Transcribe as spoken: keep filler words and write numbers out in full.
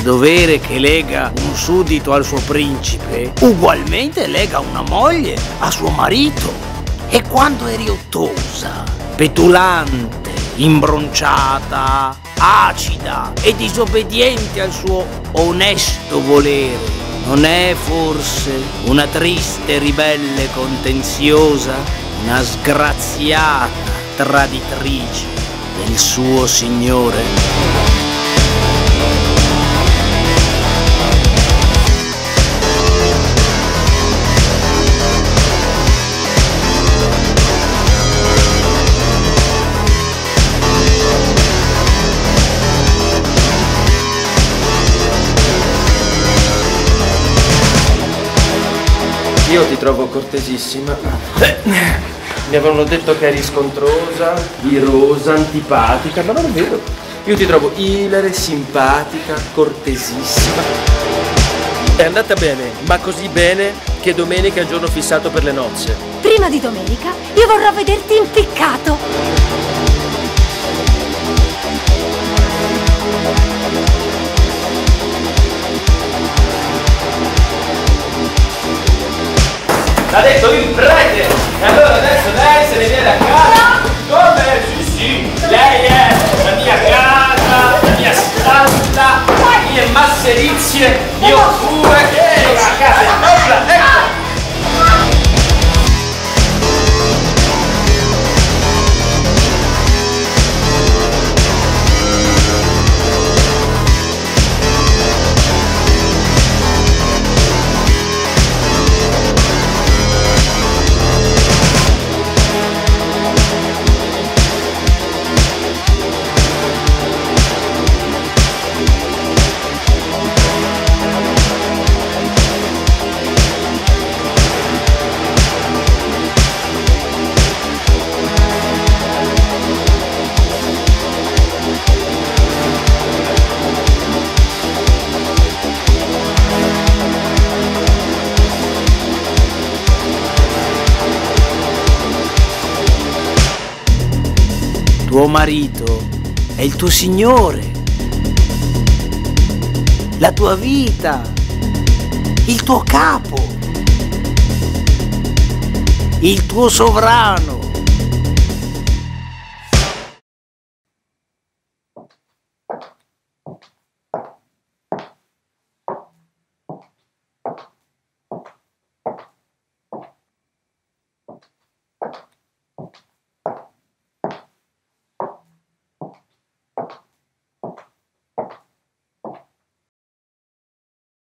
dovere che lega un suddito al suo principe, ugualmente lega una moglie a suo marito. E quando eri ottosa, petulante, imbronciata, acida e disobbediente al suo onesto volere, non è forse una triste ribelle contenziosa, una sgraziata traditrice del suo signore? Io ti trovo cortesissima. Mi avevano detto che eri scontrosa, irosa, antipatica, ma non è vero. Io ti trovo ilare, simpatica, cortesissima. È andata bene, ma così bene che domenica è il giorno fissato per le nozze. Prima di domenica io vorrò vederti impiccato. L'ha detto il prete! E allora adesso lei se ne viene a casa! Come? Sì, sì! Lei è la mia casa, la mia stanza, le mie masserizie, io pure, io la casa! Eccola, ecco! Tuo marito è il tuo signore, la tua vita, il tuo capo, il tuo sovrano.